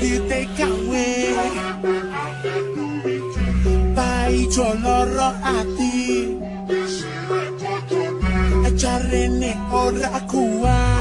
duwite gawe paijo loro ati jarene ora kuat